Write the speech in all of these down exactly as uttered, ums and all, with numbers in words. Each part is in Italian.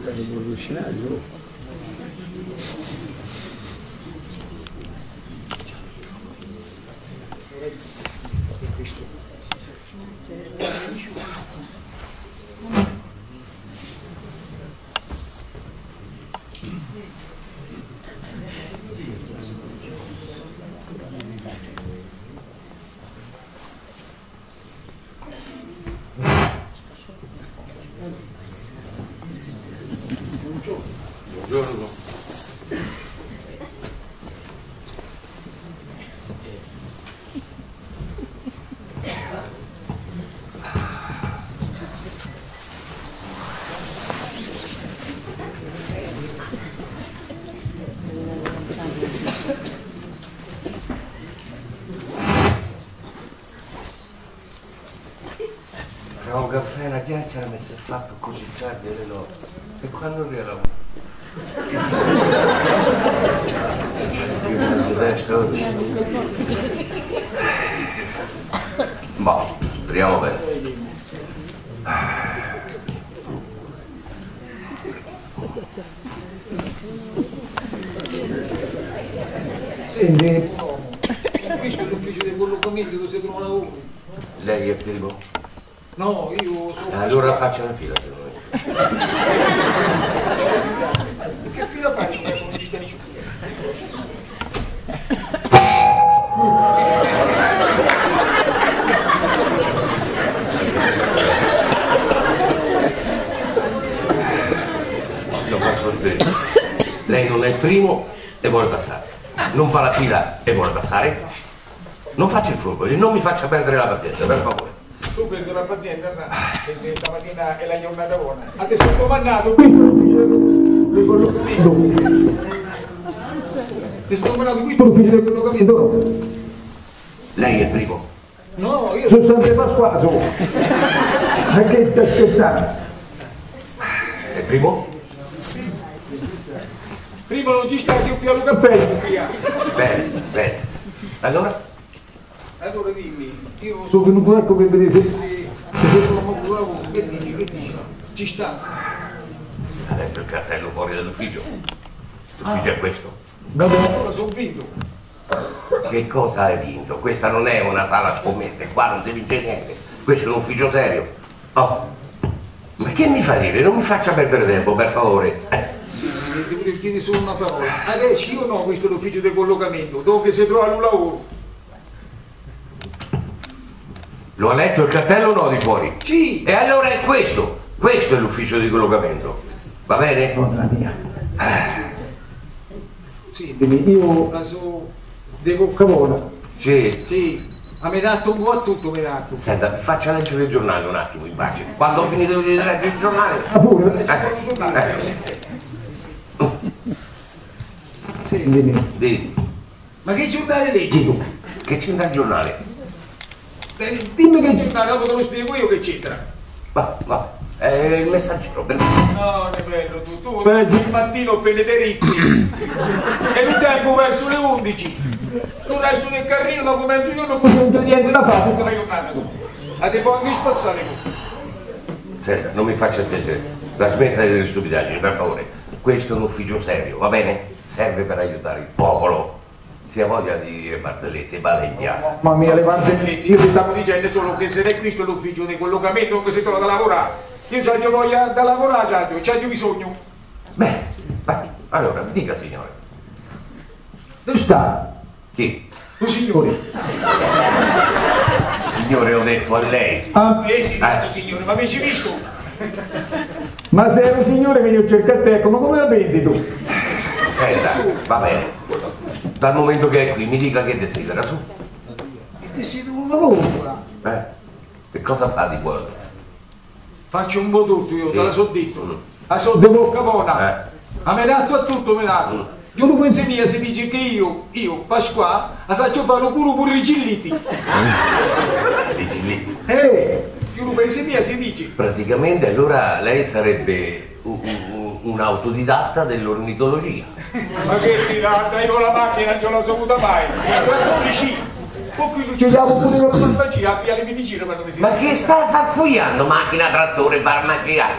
Buongiorno. Tra un caffè e una chiacchiera mi si è fatto così tardi alle nove. E quando arriva lavoro? Io non ho testa oggi. Boh, speriamo bene. Senti, questo è l'ufficio del collocamento dove si trova lavoro. Lei è primo? No, io sono... Eh, allora faccia una fila, secondo me. Che fila faccio con gli stani ciucchi? Lo faccio ripetere. Lei non è il primo e vuole passare. Non fa la fila e vuole passare. Non faccia il furbo e non mi faccia perdere la pazienza, per favore. Tu prendi la pazienza, perché stamattina è la giornata buona. Adesso ho comandato qui del collocamento. Ti sto comandando qui l'ufficio del collocamento. Lei è il primo? No, io sono sempre Pasquato. Ma che stai scherzando? È il primo? Prima non ci sta più piano cappello qui. Bene, bene. Allora? Allora dimmi, io sono venuto ecco per vedere se se troviamo un lavoro, che dici, che dici? Ci sta? Ha letto il cartello fuori dall'ufficio? L'ufficio Ah. è questo? Vabbè, allora sono vinto. Che cosa hai vinto? Questa non è una sala scommesse, qua non si vince niente. Questo è un ufficio serio. Oh, ma che mi fa dire? Non mi faccia perdere tempo, per favore. Eh. Ti volevo chiedere solo una parola. Adesso io no, questo è l'ufficio di collocamento, dove si trova un lavoro. Lo ha letto il cartello o no di fuori? Sì. E allora è questo. Questo è l'ufficio di collocamento. Va bene? Donna mia. Sì, io so, devo cavola. Sì. Sì, ma mi ha dato un po' a tutto, mi ha dato. Senta, mi faccia leggere il giornale un attimo in pace. Quando ho finito di leggere il giornale... Ah pure? Eh. Eh. Sentimi. Di. Ma che giornale leggi tu? Che c'entra il giornale? Eh, dimmi che giornale, dopo te lo spiego io che c'entra. Va, va. È il messaggero. Per... No, ne prendo tu, tu leggi il mattino per le Terizzi e il tempo verso le undici. Tu resto nel carrino, dopo mezzogiorno non puoi non niente da fare tutta la giornata. A te puoi anche spassare. Senta, non mi faccia spiacere. La smetta delle stupidaggini, per favore. Questo è un ufficio serio, va bene? Serve per aiutare il popolo. Si ha voglia di dire barzellette, vale in piazza. Mamma mia, le barzellette, io ti stavo dicendo solo che se è questo l'ufficio di collocamento che si trova da lavorare. Io c'ho voglia da lavorare, c'ho bisogno. Beh, beh, allora, dica signore. Dove sta? Chi? Tu signore. Signore, ho detto a lei. Ah, eh sì, Eh. signore, ma mi ci visto? Ma se ero signore che io cerco a te, ma come la pensi tu? Senta, va bene. Dal momento che è qui, mi dica che desidera, su. Che desidero un lavoro. Eh, che cosa fa di buono? Faccio un po' tutto io, te la so Mm. detto. La so di bocca buona. Eh. Ma mi ha dato a tutto, mi ha dato. Mm. Io non penso mia, si dice che io, io, Pasqua, la saccio fare pure pure i cilliti. Dici lì. Eh, io non penso mia, si dice. Praticamente allora lei sarebbe un, un, un autodidatta dell'ornitologia. Ma che tirata, io la macchina non ce l'ho saputa mai. I trattori sì. Poi qui ci diamo pure la farmacia, a via le medicine quando mi si... Ma che sta farfugliando macchina, trattore, farmacia?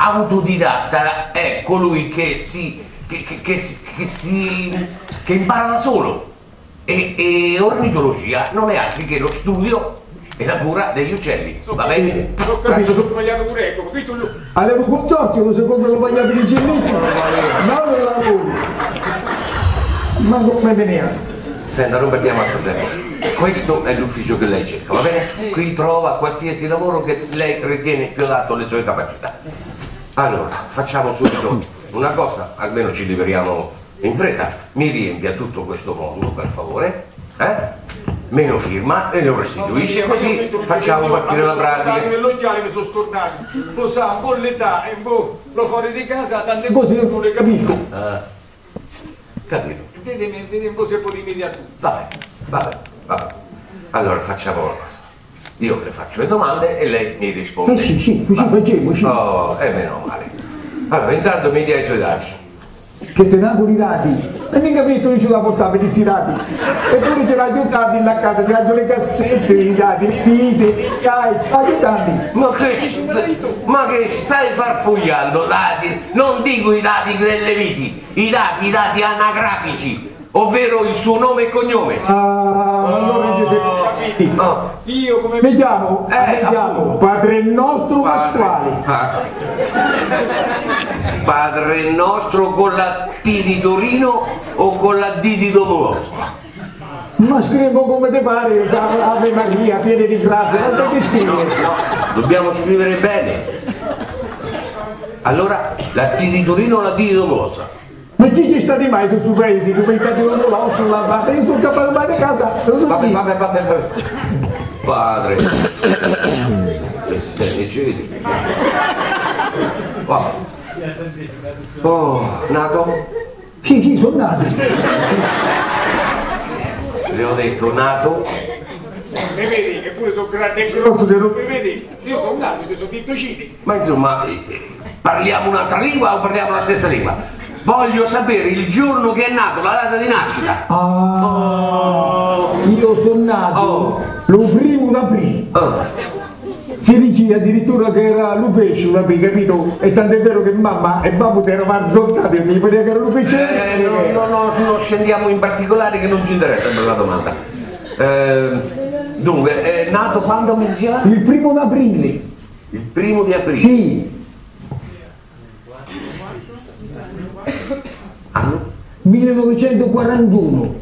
autodidatta è colui che si, che, che, che, si- che si che impara da solo. E, e ornitologia non è altro che lo studio e la cura degli uccelli, va bene? Ho capito, sono sbagliato pure, ecco, capito? Avevo contorto, lo secondo lo vogliamo di Gilleccio, non lo lavoro. Ma come veniva? Senta, non perdiamo altro tempo. Questo è l'ufficio che lei cerca, va bene? Qui trova qualsiasi lavoro che lei ritiene più adatto alle sue capacità. Allora, facciamo subito una cosa, almeno ci liberiamo in fretta. Mi riempia tutto questo mondo, per favore, eh? Me lo firma e lo restituisce, così facciamo partire la pratica. Dell'occhiale mi sono scordato, lo sa, un po' l'età e un po' lo fuori di casa, tante cose io non le capisco. Ah, capito? Vedete, vedete un po' se può rimediare a tutto. Vabbè, vabbè, vabbè. Allora facciamo una cosa. Io le faccio le domande e lei mi risponde. Eh sì, sì, così facciamo, sì. Oh, e meno male. Allora, intanto mi dia i suoi dati. Che te ne i dati? E mica metto non ce la portare per questi dati. Eppure ce l'hai aiutati là a casa, ti dato le cassette, i dati, le vite, i chiai, aiutati. Ma che, ma che stai farfugliando dati? Non dico i dati delle viti, i dati, i dati anagrafici, ovvero il suo nome e cognome. Ah, allora invece siamo capiti. Oh. Io come Mi chiamo, Eh, mi chiamo appunto. Padre Nostro Pasquale. Ah. Padre nostro con la T di Torino o con la D di Domoloso? Ma scrivo come te pare, Ave Maria, piede di grazia, non te che scrive. Dobbiamo scrivere bene. Allora, la T di Torino o la D di Domolosa? Ma chi ci sta di mai su su paesi, su peccati non lo sulla parte, io sono capace di casa, non so Vabbè, chi. vabbè, vabbè, vabbè. Padre. Che sei cedi. Oh, nato? Sì, sì, sono nato. Le ho detto nato? mi vedi, eppure sono grande e grosso, se non mi vedi, io sono nato, io sono Vittocini. Ma insomma, eh, parliamo un'altra lingua o parliamo la stessa lingua? Voglio sapere il giorno che è nato, la data di nascita. Ah, io sono nato Oh. lo primo d'aprile. Oh. Si diceva addirittura che era l'upesce, una prima, capito? E tanto è vero che mamma e babbo ti eravamo azzottati e mi pareva che era l'upesce. Eh, no, no, no, no, scendiamo in particolari che non ci interessa per la domanda. Eh, dunque, è nato quando mi diceva? Il primo d'aprile. Il primo di aprile. Sì, Anno? millenovecentoquarantuno.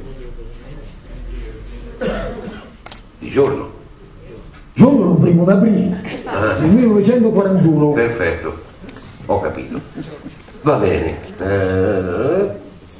Di giorno. Giorno lo primo d'aprile del millenovecentoquarantuno. Perfetto, ho capito. Va bene. Eh,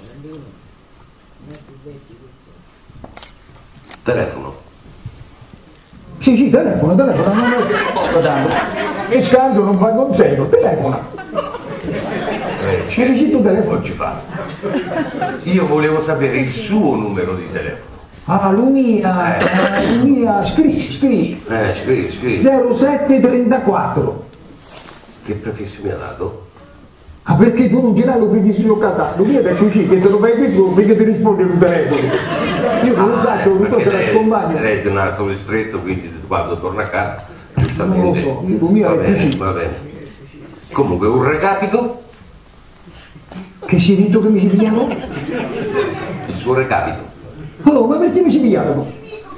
telefono. Sì, sì, telefono, telefono, non è tanto. E scambio non fa consiglio, telefono. Eh, Ci recito telefono. non ci fa. Io volevo sapere il suo numero di telefono. Ah, Lumia, eh, Lumia, scrivi, scrivi. Eh, scrivi, scrivi. zero sette trentaquattro. Che prefisso mi ha dato? Ah, perché tu non ce l'hai lo prefisso casato? Lumia è così, che se lo fai qui tu, perché ti rispondi sul telefono. Io non lo so, tu Perché se la lei, scompagna. lei è di un altro ristretto, quindi quando torna a casa, giustamente. Non lo so, io Lumia va è bene, così. va bene. Comunque, un recapito? Che si detto che mi si pigliano? Il suo recapito. Oh, ma perché mi si pigliano?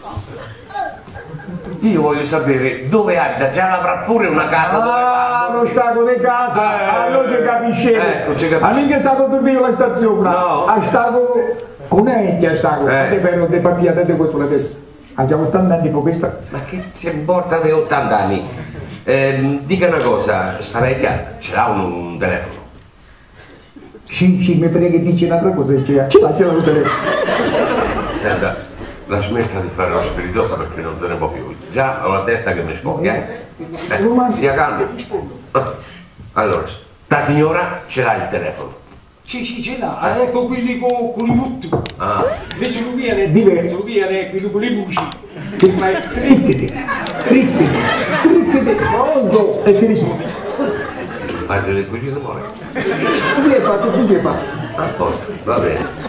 Io voglio sapere dove abita, già l'avrà pure una casa dove Ah, va. lo staco di casa, Eh, allora ci capisce. ecco, ci capisce. A mica stavo dormendo alla stazione, No. a staco con Ecchia staco, Eh. eh. però te partita te questo la testa. Abbiamo ottanta anni con questa. Ma che si importa di ottanta anni? Ehm, dica una cosa, sta vecchia ce l'ha un, un telefono? Sì, sì, mi frega che dice un'altra cosa, dice, ce l'ha, ce l'ha il telefono. Senta, la smetta di fare la spiritosa perché non se ne può più. Già ho la testa che mi scoppia. Eh, eh sia calmo. Allora, sta signora ce l'ha il telefono. Sì, sì, ce l'ha, ah, ecco quelli con, con i mutu. Ah, Invece lui è Diverso. lui è quello con le luci. Che fai triccete, triccete, triccete, pronto, e ti rispondi. fai delle cucine amore. Tu che hai fatto, tu che hai fatto? A posto, va bene.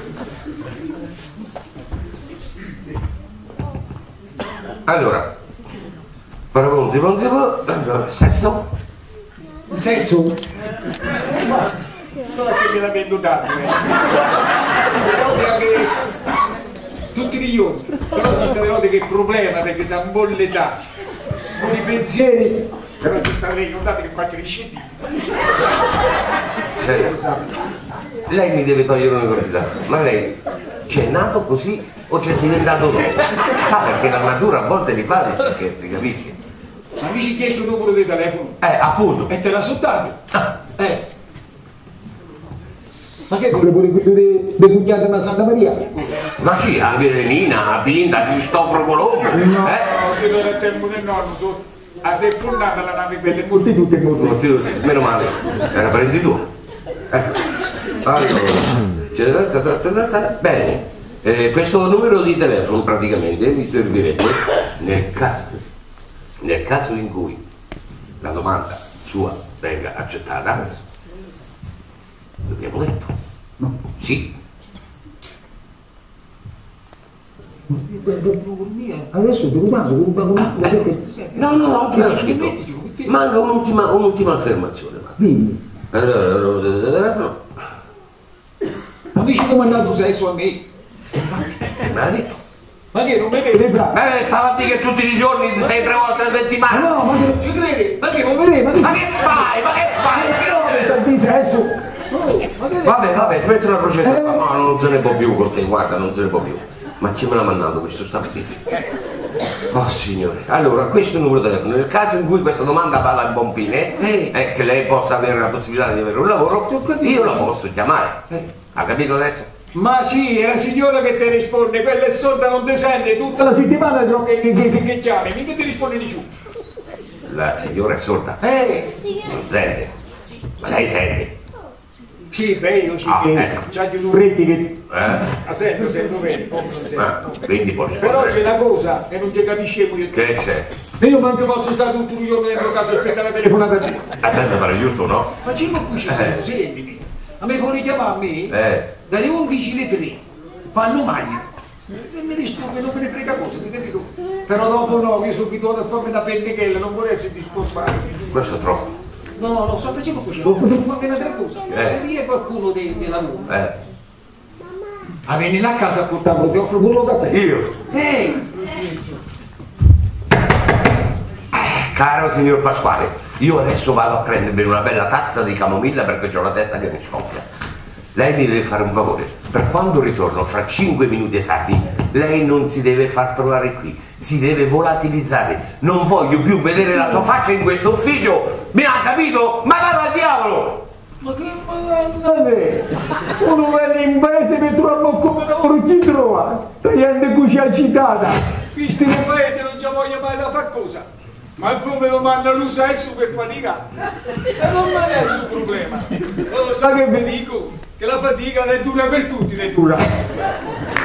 Allora, pronti, pronti, allora, sesso? Il sesso? Non è che me la vendo tanto, eh. Però che tutti gli giorni, però tutte le volte che è problema perché si ambolle da con i pensieri, però tutta le ricordate che faccio gli scendi. Lei mi deve togliere una curiosità, ma lei c'è nato così o c'è diventato dopo? Sa perché la natura a volte li fa questi scherzi, capisci? Ma mi ci chiesto il numero di telefono? Eh, appunto. E te l'ha soldato? Ah. Eh. Ma che vuole pure quello dei de cugnati da Santa Maria? Ma sì, anche Nina, Pinda, Cristoforo Colombo. No. Eh? Se non è tempo del nonno, so, a se fondata la nave belle Tutti tutti e molti. Oddio, meno male, era parente tuo. Eh. Allora, bene, eh, questo numero di telefono praticamente mi servirebbe nel caso, nel caso in cui la domanda sua venga accettata. L'abbiamo detto? No. Sì. Adesso ti rubato, ti rubato un attimo. No, no, no, non scritto. Manca un'ultima, un'ultima affermazione. Dimmi. Allora, il numero del telefono. Ma mi ci domandato sesso a me? Me l'ha detto? Ma che non mi vede? Bravo. Beh, stava a dire che tutti i giorni, sei tre volte alla Ma settimana. no, ma che Ci crede? Ma che non non vedi? Ma Ma che fai? Ma che fai? Ma che no, robe? sta di sesso. Ma che Vabbè, vabbè, metti una procedura. No, non se ne può più con te, guarda, non se ne può più. Ma chi me l'ha mandato questo stamattina? Oh signore, allora questo è il numero di telefono. Nel caso in cui questa domanda vada a buon fine, Eh. eh, che lei possa avere la possibilità di avere un lavoro, io la posso chiamare. Eh. Ha capito adesso? Ma sì, è la signora che ti risponde, quella è sorda, non ti sente, tutta la settimana so che, che, che, che, che chiami, mica ti risponde di giù. La signora è sorda, Eh, non sente. Ma lei sente. sì, beh, io sì Ah, che ecco. c'ha gli Pretti che Eh? Ah, sento, sento bene, come non sento. Ah, quindi può Però c'è rispondere. una cosa che non ci capiscevo io. Che c'è? E io manco posso stare tutto il giorno dentro casa e aspettare la telefonata a te. Attento fare giusto, no? Ma ci qui ci siamo, sentimi. A me vuole chiamare a me? Eh. Dalle undici alle tre. Fanno maglia. Se mi disturbi non me ne frega cosa, ti capito? Però dopo no, io sono abituato a farmi una pennechella, non vorrei essere disturbato. Questo è troppo. No, no, sto facendo così, non potevo fare un'altra cosa. Eh. Se vi è qualcuno di, di lavoro, Eh. a venire a casa a portarlo, ti offro quello da te. Io. Ehi! Caro signor Pasquale, io adesso vado a prendermi una bella tazza di camomilla perché ho la testa che mi scoppia. Lei mi deve fare un favore, per quando ritorno fra cinque minuti esatti, lei non si deve far trovare qui, si deve volatilizzare. Non voglio più vedere la sua faccia in questo ufficio, mi ha capito? Ma vada al diavolo! Ma che madonna! uno viene in paese per trovare come lavoro chi trova? Tagliando cuccia citata. Visto che in paese non ci voglia mai da fare cosa. Ma come lo mandano sesso per fatica? E non mi è il problema. Lo so che vi dico, che la fatica è dura per tutti, è dura.